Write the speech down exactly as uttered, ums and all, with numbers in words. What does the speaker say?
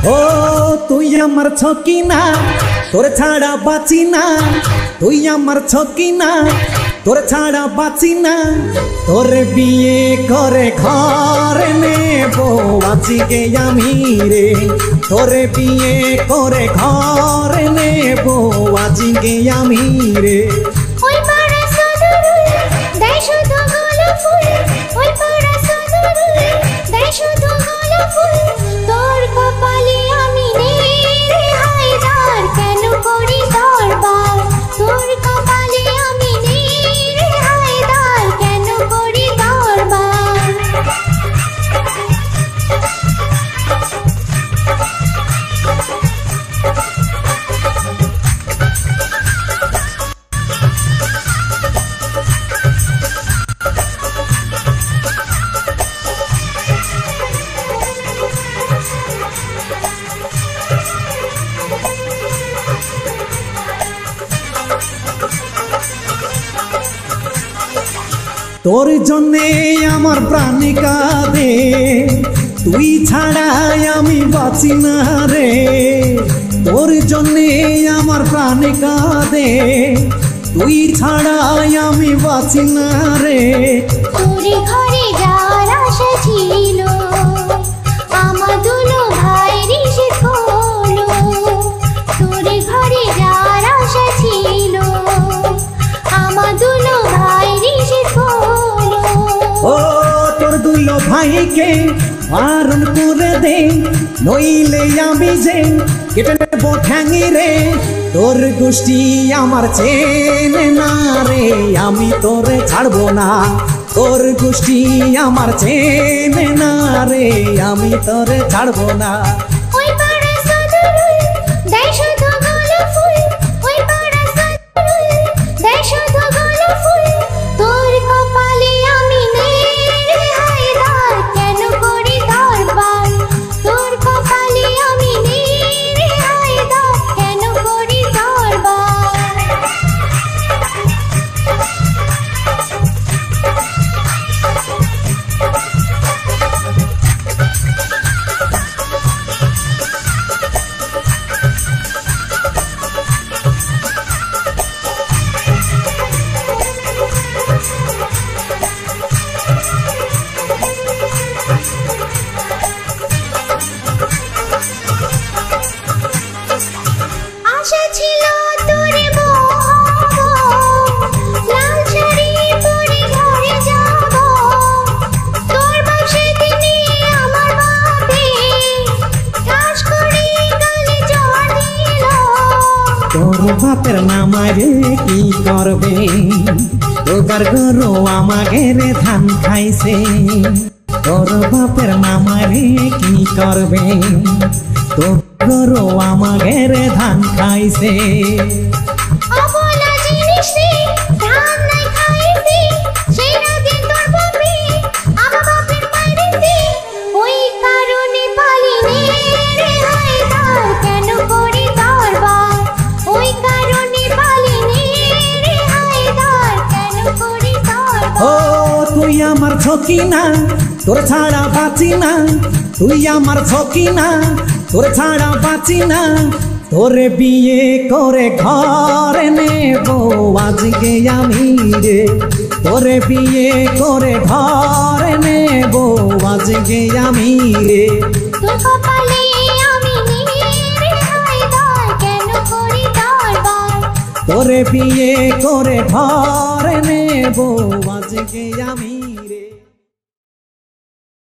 ও তুই আমার ছকি না তোর ছাড়া বাঁচি না, তুই আমার ছকি না তোর ছাড়া বাঁচি না, তোর বিয়ে করে ঘর নেব আজকে আমি রে, তোর বিয়ে করে ঘর নেব আজকে আমি রে। ওই পাড়া সদরুল দেয় শুধু গোলাপ ফুল, ওই পাড়া সদরুল দেয় শুধু গোলাপ ফুল, তোর কপালে আমি নেই রে হায়দার কেন করি দরবার, তোর কপালে আমি নেই রে হায়দার কেন করি দরবার। তোর জন্যে আমার প্রাণ কাঁদে, তুই ছাড়াই আমি বাঁচি না রে, তোর জন্যে আমার প্রাণ কাঁদে, তুই ছাড়াই আমি বাঁচি না রে। তোর ঘরে যার আশা ছিল আমার দুলো ভাইয়ের সে হলো, তোর ঘরে যার আশা ছিল আমার দুলো ভাইয়ের সে হলো। ও তোর দুলো ভাইকে বারণ করে দে, নইলে আমি যে কেটে নেব ঠ্যাঙি রে, তোর গোষ্ঠী আমার চেনে না রে, আমি তোরে ছাড়বো না, তোর গোষ্ঠী আমার চেনে না রে, আমি তোরে ছাড়বো না। ওই পাড়া সদরুল দেয় শুধু গোলাপ ফুল, ওই পাড়া সদরুল দেয় শুধু গোলাপ ফুল, তোর কপালে আমি নেই রে হায়দার কেন করি দরবার, তোর কপালে আমি নেই রে হায়দার কেন করি দরবার। আশা ছিল তোরে বহব, লাল শাড়ি পরে ঘরে যাব, তোর বাসে দিনে আমার বাপে ঠাস করে গালে জ্বর দিল। তোর বাপের নামারে কি করবে, তোর গরু আমাকে রে ধান খাইছে, তোর বাপের নামারে কি করবে, তোর গরু আমাকে রে ধান খাইছে। অবলা জিনিস রে ধান নাই খাইছে, সেই রাগে তোর বাপে আমার বাপের মাইরেছে, ওই কারণে পালিনি রে হায়দার কেন করি দরবার, ওই কারণে পালিনি রে হায়দার কেন করি দরবার। ও তুই আমার ছকি না তোর ছাড়া বাঁচি না, তুই আমার ছকি না তোর ছাড়া বাঁচি না, তোর বিয়ে করে ঘর নেব আজকে আমি রে, তোর বিয়ে করে ঘর নেব আজকে আমি রে। তোর কপালে আমি নেই রে হায়দার কেন করি দরবার, তোর বিয়ে করে ঘর নেব আজকে আমি।